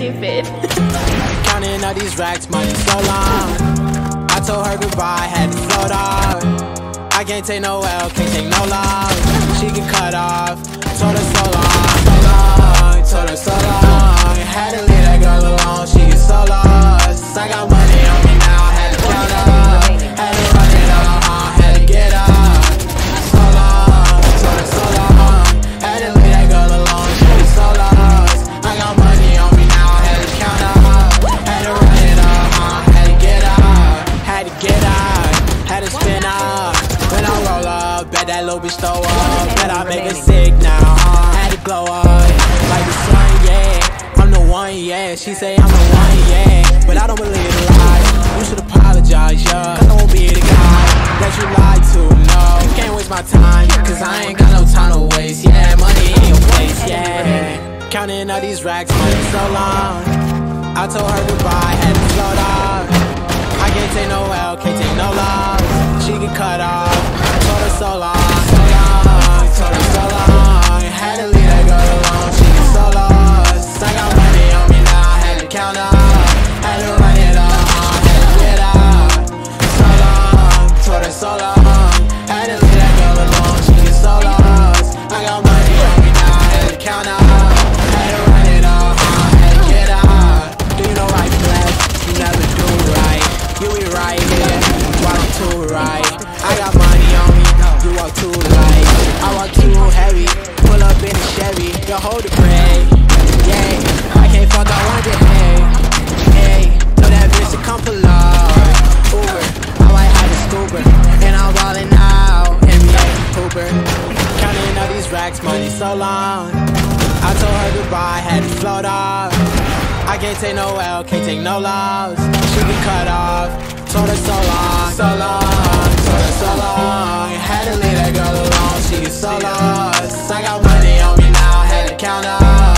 same fit. Counting all these racks, money so long. I told her goodbye, had to float off. I can't take no L, can't take no loss. She get cut off. Told her so long, so long. Told her so long. Had to leave that girl alone, she get so lost. I got money on me now, had to count up. Had to run it up, had to get up. So long, told her so long. Had to leave that girl alone, she get so lost. I got money on me now, had to count up. Had to run it up, had to get up. Had to get up, had to spin up. When I roll up, bet that little bitch throw up. Bet I make her sick now, had to glow up. Like the sun, yeah, I'm the one, yeah. She say I'm the one, yeah, but I don't believe the lies. You should apologize, yeah, cause I won't be the guy that you lied to, no. You can't waste my time, cause I ain't got no time to waste, yeah. Money in your place, yeah. Counting all these racks, money so long. I told her goodbye, had to float off. I can't take no L, can't take no loss. She get cut off. Told her so long, so long. Told her so long. Had to leave that girl alone, she get so lost. I got money on me now, had to count up. Had to run it up, had to get up. So long, told her so long. Had to leave that girl alone, she get so lost. I got money on me now, had to count up. Had to run it up, had to get up. Do you know right flex? You never do right. You be right here, walk too right. I got money on me, you walk too light. I walk too heavy, pull up in a Chevy. Yo, hold the brake, yeah. I can't fuck, I want your head. Hey, know that bitch to come for love. Uber, I might have a scooper, and I'm ballin' out. NBA Hooper, counting all these racks, money so long. I told her goodbye, had to float off. I can't take no L, can't take no loss. She get cut off. Told her so long, so long. Told her so long. Had to leave that girl alone, she get so lost. I got money on me now, had to count up.